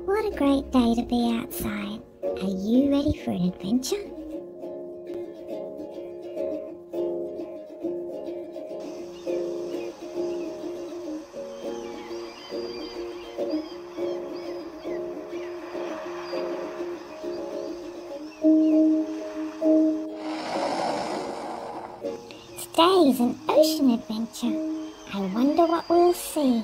What a great day to be outside. Are you ready for an adventure? Today is an ocean adventure. I wonder what we'll see.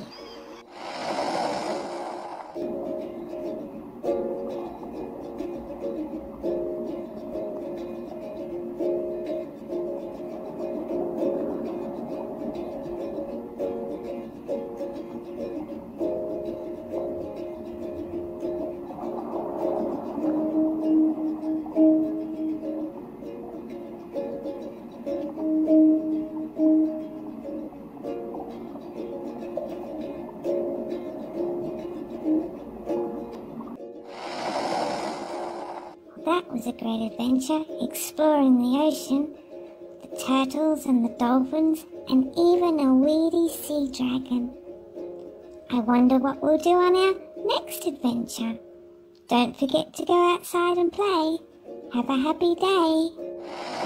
That was a great adventure, exploring the ocean, the turtles and the dolphins, and even a weedy sea dragon. I wonder what we'll do on our next adventure. Don't forget to go outside and play. Have a happy day.